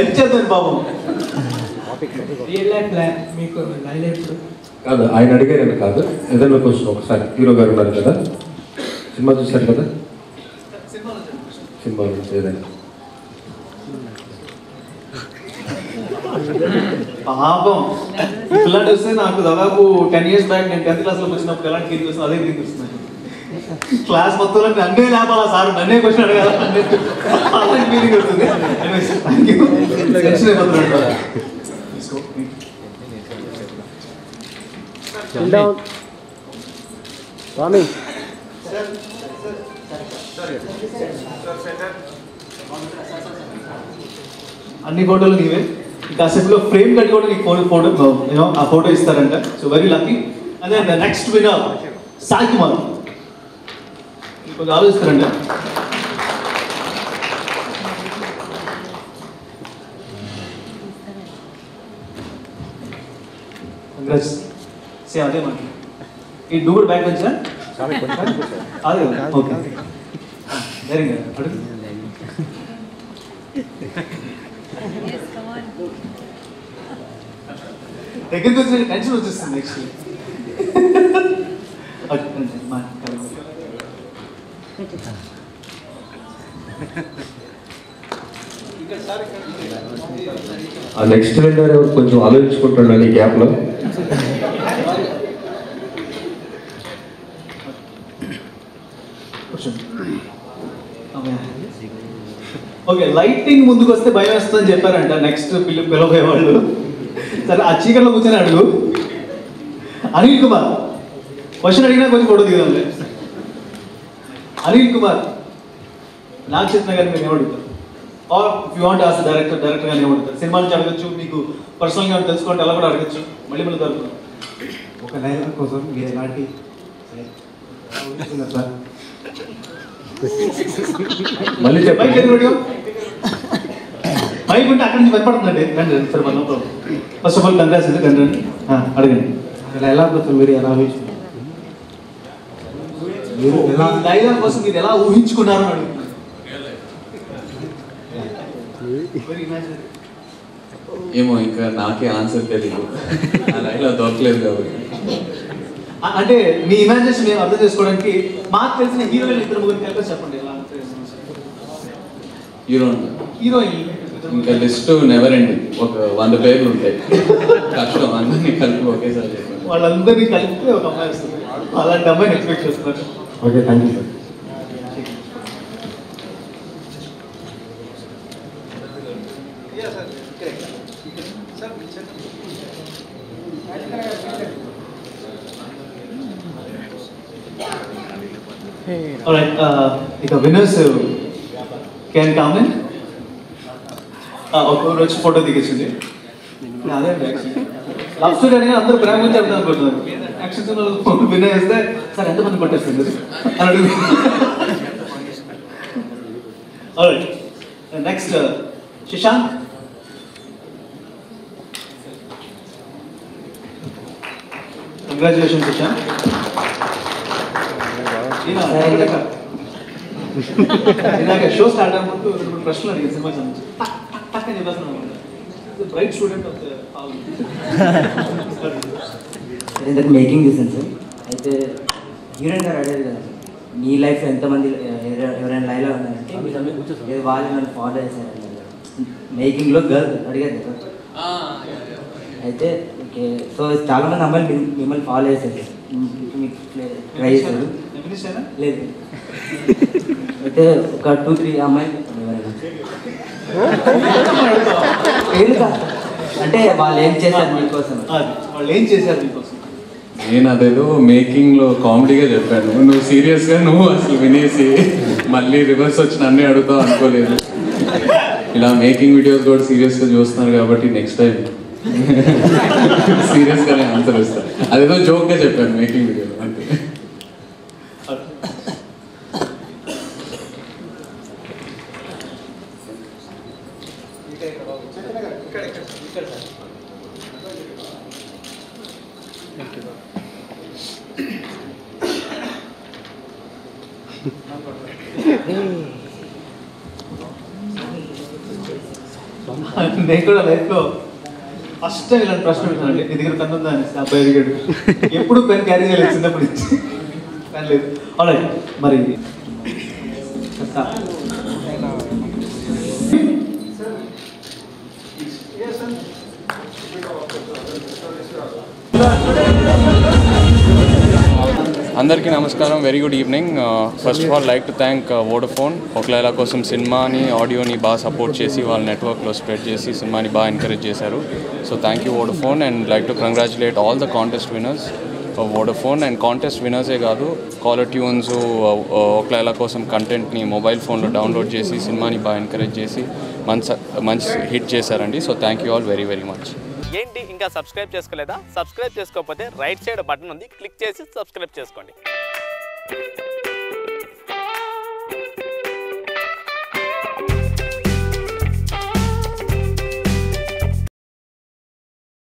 Help చేద్దాం బాబు. Real life plan మీకు లైఫ్ కాదు, ఆయన అడిగారని కాదు, ఏదైనా క్వశ్చన్ ఒకసారి. హీరో గారు ఉన్నారు కదా, సినిమా చూశారు కదా, సినిమా నుంచి ఏదైనా. పాపం పిల్లలు వస్తే నాకు దాదాపు 10 years బ్యాక్ నేను 10th క్లాస్లో వచ్చినప్పుడు ఎలాంటి ఫీలింగ్ వస్తుంది అదే ఫీలింగ్ వస్తుంది. క్లాస్ మొత్తంలో నన్నే లేపాలా సార్, నన్నే క్వశ్చన్ అడగాల అలాంటి ఫీలింగ్ వస్తుంది. Thank you. టెన్షన్ అయిపోతున్నాడు. స్వామి అన్ని ఫోటోలు నీవే. కాసేపులో ఫ్రేమ్ కట్టుకోవడం నీకు ఫోటో ఆ ఫోటో ఇస్తారంట. So very lucky. అదే నెక్స్ట్ విన్నర్ సాయి కుమార్. కొంచెం ఆలోచిస్తారంట. కంగ్రాట్స్. సేమ్ అదే మాట. ఈ డూగుడు బ్యాక్ వచ్చా అదే ఓకే వెరీ గుడ్. అడుగు. దగ్గరికి వచ్చిన టెన్షన్ వచ్చేస్తుంది యాక్చువల్లీ. ఆ నెక్స్ట్ విన్నర్ కొంచెం ఆలోచించుకుంటున్నాను ఈ గ్యాప్లో. ఓకే, లైటింగ్ ముందుకు వస్తే భయం వేస్తుందని చెప్పారంట నెక్స్ట్ పిలవబోయే వాళ్ళు. సరే ఆ చీకట్లో కూర్చొని అడుగు. అనిల్ కుమార్ క్వశ్చన్ అడిగినా కొంచెం ఫోటో దిగుదాంలే. అనిల్ కుమార్, నాగచైతన్య గారిని మీరు ఏమడుగుతారు? Or if you want ask director గారిని ఏమడుగుతారు? సినిమా నుంచి అడగచ్చు, మీకు పర్సనల్గా తెలుసుకోండి, అలా కూడా అడగచ్చు. మళ్ళీ దొరుకుతాం. ఒక డైలాగ్ కోసం మీరు ఎలాంటి సార్ మళ్ళీ చెప్పండి. మైక్ ఉంటే అక్కడి నుంచి భయపడుతుందండి. రండి sir, no problem. First of all congrats అండి. రండి అడగండి. ఎలా కోసం మీరు ఎలా ఊహించుకున్నారు? మీరు ఎలా డైలాగ్ కోసం మీరు ఎలా ఊహించుకున్నారు అని అడుగుతున్నారు. ఏమో ఇంకా నాకే ఆన్సర్ తెలియదు, అలా ఇలా దొరకలేదు కాబట్టి. అంటే మీ ఇమాజినేషన్ మేము అర్థం చేసుకోవడానికి మాకు తెలిసిన హీరోయిన్ ఇద్దరు ముగ్గురు కలిపి చెప్పండి. ఎలా హీరోయిన్ ఇంకా లిస్ట్ నెవర్ అండి, ఒక 100 పేర్లు ఉంటాయి. కష్టం అందరినీ కలిపి ఒకేసారి చెప్పండి. వాళ్ళందరినీ కలిపి ఒక అమ్మాయి వస్తుంది. అలాంటి అమ్మాయిని ఎక్స్పెక్ట్ చేస్తున్నారు. Okay, thank you sir. Alright, ఇక విన్నర్స్ క్యాన్ కామెంట్. ఒక వచ్చి ఫోటో దిగేసింది. అదే లవ్ స్టోరీ అని అందరూ ప్రేమ గురించి అర్థం అనుకుంటున్నారు. యాక్షన్ విన్నర్ వేస్తే సార్ ఎంతమంది కొట్టేస్తుంది అని అడుగు. Alright, next Shashank. Congratulation Shashank. ఇందాక షో స్టార్ట్ అయ్యే ముందు 2 ప్రశ్నలు అడిగాను సినిమా సంబంధించి. పక్కన చెప్పేస్తున్నాను. బ్రైట్ స్టూడెంట్ ఆఫ్ ఇంతకు మేకింగ్ చూసాను సార్. అయితే హీరోయిన్ గారు అడిగారు కదా మీ లైఫ్ ఎంతమంది ఎవరైనా లైవ్లో ఉన్నారంటే వాళ్ళు నన్ను ఫాలో చేశారు మేకింగ్లో గర్ల్ అడిగారు కదా. అయితే ఓకే, సో చాలామంది అమ్మాయిలు మిమ్మల్ని ఫాలో చేశారు, మీకు ట్రై చేశారు. లేదు, అయితే ఒక 2-3 అమ్మాయిలు ఎందుకు అంటే వాళ్ళు ఏం చేశారు మీకోసం? వాళ్ళు ఏం చేశారు మీకోసం? నేను అదేదో మేకింగ్లో కామెడీగా చెప్పాను, నువ్వు సీరియస్గా నువ్వు అసలు వినేసి మళ్ళీ రివర్స్ వచ్చి నన్నే అడుగుతావు అనుకోలేదు. ఇలా మేకింగ్ వీడియోస్ కూడా సీరియస్గా చూస్తున్నారు కాబట్టి నెక్స్ట్ టైం సీరియస్గానే ఆన్సర్ ఇస్తాను. అదేదో జోక్గా చెప్పాను మేకింగ్ వీడియోలో అంతే. నేను కూడా లైఫ్లో ఫస్ట్ టైం ఇలాంటి ప్రశ్న పెట్టానండి. నీ దగ్గర పెన్ ఉందా అని అబ్బాయి అడిగాడు. ఎప్పుడు పెన్ క్యారీ చేయలేదు చిన్నప్పటి నుంచి, పెన్ లేదు. ఆల్రైట్, మరి అందరికీ నమస్కారం, very good evening. First of all like to thank Vodafone Oka Laila Kosam సినిమాని ఆడియోని బాగా సపోర్ట్ చేసి వాళ్ళ నెట్వర్క్లో స్ప్రెడ్ చేసి సినిమాని బాగా ఎంకరేజ్ చేశారు. So thank you Vodafone and like to congratulate all the contest winners Vodafone. And contest విన్నర్సే కాదు, కాలర్ ట్యూన్స్ ఒకలైలా కోసం కంటెంట్ని మొబైల్ ఫోన్లో డౌన్లోడ్ చేసి సినిమాని బాగా ఎంకరేజ్ చేసి మంచి హిట్ చేశారండి. So thank you all very very much. ఏంటి ఇంకా సబ్స్క్రైబ్ చేసుకోలేదా? సబ్స్క్రైబ్ చేసుకోకపోతే రైట్ సైడ్ బటన్ ఉంది, క్లిక్ చేసి సబ్స్క్రైబ్ చేసుకోండి.